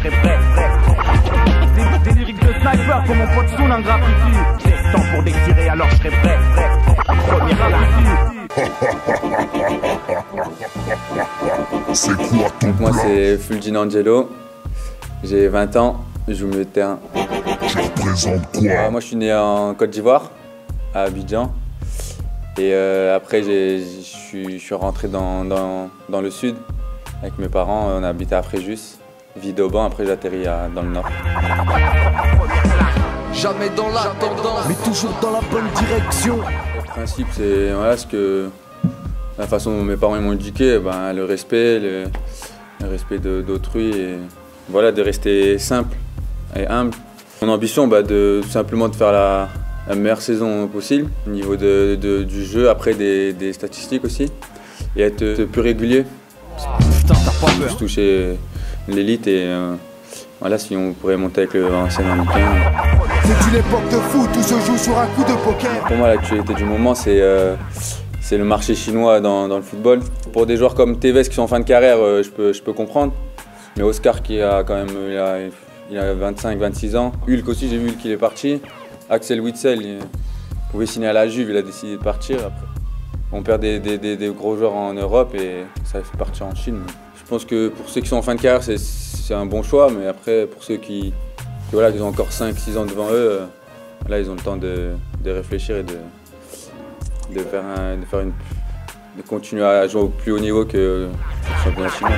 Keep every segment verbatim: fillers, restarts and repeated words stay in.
serais prêt, prêt. Des, des lyriques de sniper comme mon pote Soul en graffiti. J'ai le temps pour détirer alors je serais prêt, prêt. Première à la C'est quoi ton Donc moi c'est Fulgin Angelo, j'ai vingt ans, je joue au milieu de terrain. Tu représentes quoi? euh, Moi je suis né en Côte d'Ivoire, à Abidjan. Et euh, après je suis rentré dans, dans, dans le sud avec mes parents, on habitait à Fréjus, vie d'Auban, après j'ai atterri à, dans le nord. Jamais dans la tendance, mais toujours dans la bonne direction. Le principe c'est voilà, ce que la façon dont mes parents m'ont éduqué, ben, le respect, le, le respect d'autrui et voilà, de rester simple et humble. Mon ambition, bah, de tout simplement de faire la, la meilleure saison possible au niveau de, de, du jeu, après des, des statistiques aussi, et être plus régulier. Putain, t'as pas peur. Toucher l'élite et euh, voilà, si on pourrait monter avec l'ancien américain. C'est une époque de fou, tout se joue sur un coup de poker. Pour moi, l'actualité du moment, c'est euh, c'est le marché chinois dans, dans le football. Pour des joueurs comme Tevez qui sont en fin de carrière, euh, je, peux, je peux comprendre. Mais Oscar qui a quand même il a, il a vingt-cinq vingt-six ans. Hulk aussi, j'ai vu Hulk, il est parti. Axel Witsel, il pouvait signer à la Juve, il a décidé de partir. Après, on perd des, des, des, des gros joueurs en Europe et ça fait partir en Chine. Je pense que pour ceux qui sont en fin de carrière, c'est un bon choix. Mais après, pour ceux qui, qui, voilà, qui ont encore cinq six ans devant eux, euh, là, ils ont le temps de, de réfléchir et de, de, faire un, de, faire une, de continuer à jouer au plus haut niveau que le championnat chinois.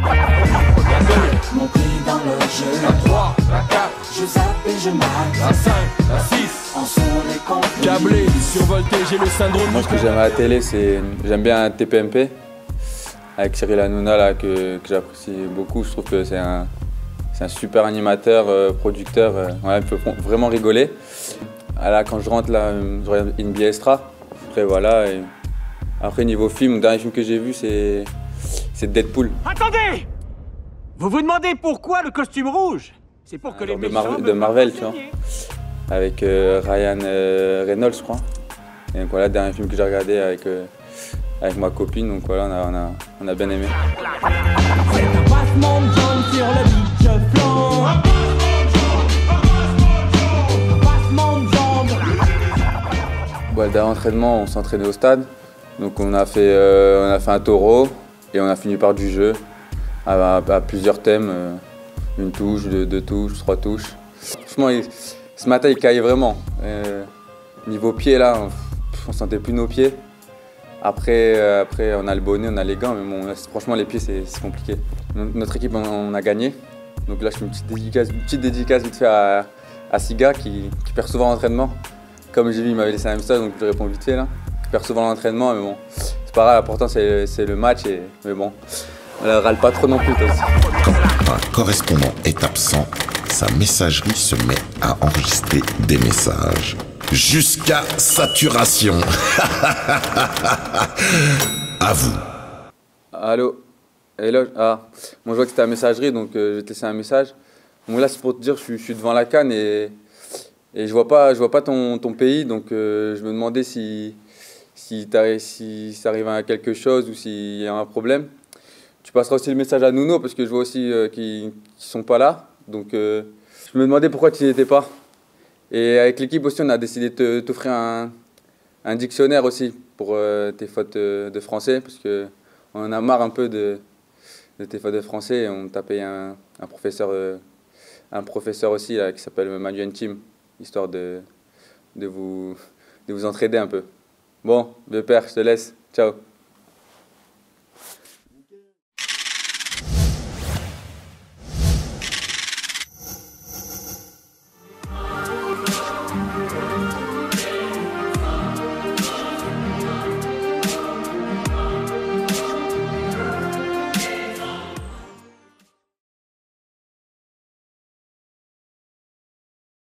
Mon prix dans le jeu. la trois, la quatre, Je zappe et je marque. la cinq, la six. En sont les conflits. Câblé, survolté, j'ai le syndrome. Moi, ce que j'aime à la télé, c'est j'aime bien T P M P avec Cyril Hanouna là, que, que j'apprécie beaucoup. Je trouve que c'est un, c'est un super animateur, euh, producteur. Euh, ouais, il peut vraiment rigoler. Ah, là, quand je rentre, là, je regarde N B A Extra. Après, voilà. Et après, niveau film, le dernier film que j'ai vu, c'est Deadpool. Attendez! Vous vous demandez pourquoi le costume rouge? C'est pour que les de, méchants Mar me de Marvel, tu fassent vois. saigner. Avec euh, Ryan euh, Reynolds, je crois. Et donc voilà, le dernier film que j'ai regardé avec, euh, avec ma copine. Donc voilà, on a, on a, on a bien aimé. C'est un passement de jambes sur le beach flanc. Un passement de jambes. Bon, le dernier entraînement, on s'entraînait au stade. Donc on a fait, euh, on a fait un taureau et on a fini par du jeu à, à, à plusieurs thèmes. Euh, une touche, deux, deux touches, trois touches. Franchement, il, ce matin, il caillait vraiment. Euh, niveau pied, là, on ne sentait plus nos pieds. Après, euh, après, on a le bonnet, on a les gants, mais bon, là, franchement, les pieds, c'est compliqué. Notre équipe, on, on a gagné. Donc là, je fais une petite dédicace, une petite dédicace vite fait à, à Siga, qui, qui perd souvent l'entraînement. Comme j'ai vu, il m'avait laissé un message, donc je réponds vite fait là. Il perd souvent l'entraînement, mais bon, c'est pas grave, l'important c'est le match, et, mais bon, on ne râle pas trop non plus aussi. Quand un correspondant est absent, sa messagerie se met à enregistrer des messages. Jusqu'à saturation. À vous. Allô? Hello? Ah, moi je vois que c'était la messagerie, donc euh, je vais te laisser un message. Bon, là c'est pour te dire, je suis, je suis devant la CAN et, et je vois pas, je vois pas ton, ton pays, donc euh, je me demandais si, si, si ça arrive à quelque chose ou s'il y a un problème. Tu passeras aussi le message à Nuno parce que je vois aussi euh, qu'ils ne sont pas là. Donc euh, je me demandais pourquoi tu n'y étais pas. Et avec l'équipe aussi, on a décidé de t'offrir un, un dictionnaire aussi pour euh, tes fautes euh, de français parce qu'on en a marre un peu de, de tes fautes de français. Et on t'a payé un, un, professeur, euh, un professeur aussi là, qui s'appelle Manu Ntim, histoire de, de, vous, de vous entraider un peu. Bon, le père, je te laisse. Ciao.